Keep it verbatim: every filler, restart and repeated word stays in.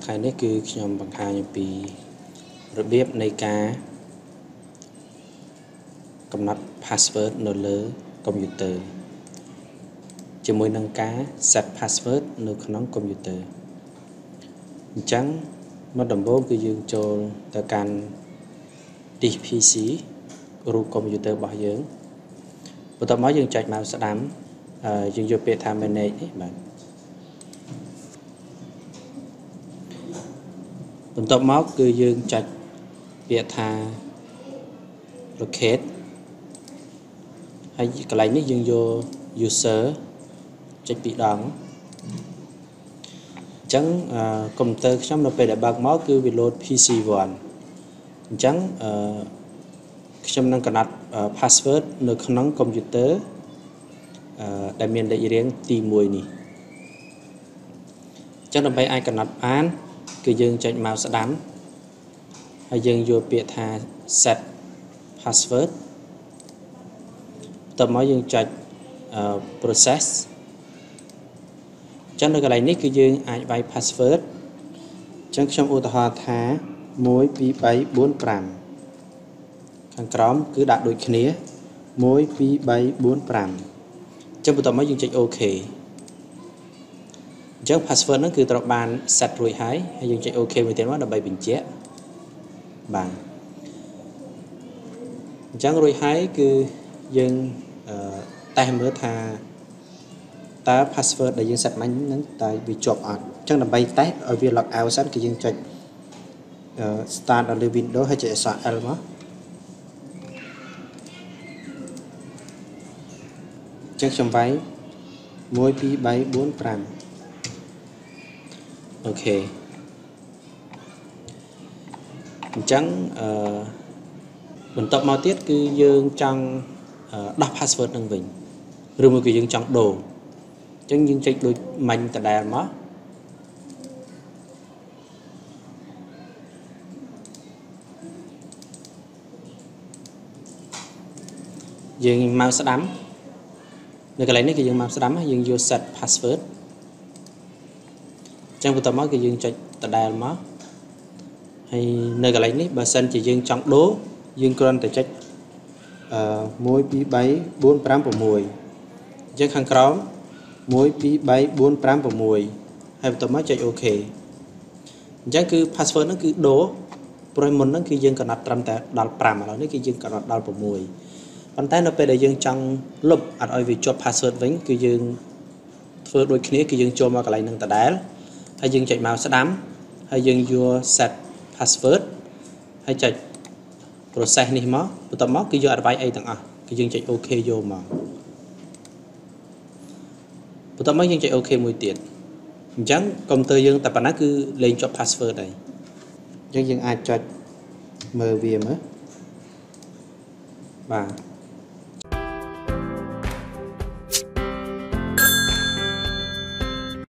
khai này cứ nhằm bằng hai bịរបៀបនៃការកំណត់ password នៅលើ computer ជាមួយនឹងការ set password នៅក្នុង computer អញ្ចឹងមកដំបូងគឺយើងចូលទៅកាន់ disk พี ซี រូប computer របស់យើងបន្ទាប់មកយើងចុច mouse ស្ដាំយើងយកពាក្យថា manage នេះបាទបន្ទាប់មកគឺយើងចុចពាក្យថា locate ហើយកន្លែងនេះយើងយក user ចុចពីរដងអញ្ចឹងកុំព្យូទ័រខ្ញុំនៅពេលដែលបើកមកគឺវា load พี ซี one អញ្ចឹងខ្ញុំនឹងកំណត់ password នៅក្នុង computer ដែលមានលេខរៀងទីមួយនេះអញ្ចឹងដើម្បីអាចកំណត់បានគឺយើងចុច mouse ស្ដាំហើយយើងយកពាក្យថា set password បន្ទាប់មកយើងចុច process អញ្ចឹងនៅកន្លែងនេះគឺយើងអាចវាយ password អញ្ចឹងខ្ញុំឧទាហរណ៍ថាone two three four fiveខាងក្រោមគឺដាក់ដូចគ្នាone two three four fiveអញ្ចឹងបន្ទាប់មកយើងចុច OK អញ្ចឹង password ហ្នឹងគឺត្រូវបាន set រួចហើយហើយយើងចុច OK មួយទៀតមកដើម្បីបញ្ជាក់បាទអញ្ចឹងរួចហើយគឺយើងតេស្តមើលថាតើ password ដែលយើង set មិញហ្នឹងតើវាជាប់អត់អញ្ចឹងដើម្បីតេស្តឲ្យវា log out សិនគឺយើងចុច start នៅលើ Windows ហើយចុចអក្សរ L មកអញ្ចឹងខ្ញុំវាយone two three four fiveអូខេអញ្ចឹងអឺបន្ទាប់មកទៀតគឺយើងចង់ដោះ password នឹងវិញឬមួយគឺយើងចង់ដូរអញ្ចឹងយើងចុចដូចមាញ់ដដែលមកយើង mouse ស្ដាំនៅកន្លែងនេះគឺយើង mouse ស្ដាំហើយយើងយក set password អញ្ចឹងបន្ទាប់មកគឺយើងចុចដដែលមកហើយនៅកន្លែងនេះបើសិនជាយើងចង់ដូរយើងគ្រាន់តែចុចអឺone two three four five sixអញ្ចឹងខាងក្រោមone two three four five sixហើយបន្ទាប់មកចុច OK អញ្ចឹងគឺ password ហ្នឹងគឺដូរព្រោះមុនហ្នឹងគឺយើងកំណត់ត្រឹមតែដល់fiveឥឡូវនេះគឺយើងកំណត់ដល់sixប៉ុន្តែនៅពេលដែលយើងចង់លុបអត់ឲ្យវាជាប់ password វិញគឺយើងធ្វើដូចគ្នាគឺយើងចូលមកកន្លែងហ្នឹងដដែលហើយយើងចុច mouse ស្ដាំហើយយើងយក set password ហើយចុច process នេះមកបន្ទាប់មកគឺយកអត់វាយអីទាំងអស់គឺយើងចុច OK យកមកបន្ទាប់មកយើងចុច OK មួយទៀតអញ្ចឹងកុំព្យូទ័រយើងតែប៉ុណ្ណាគឺលេងជាប់ password ហើយអញ្ចឹងយើងអាចចុចមើលវាមើលបាទ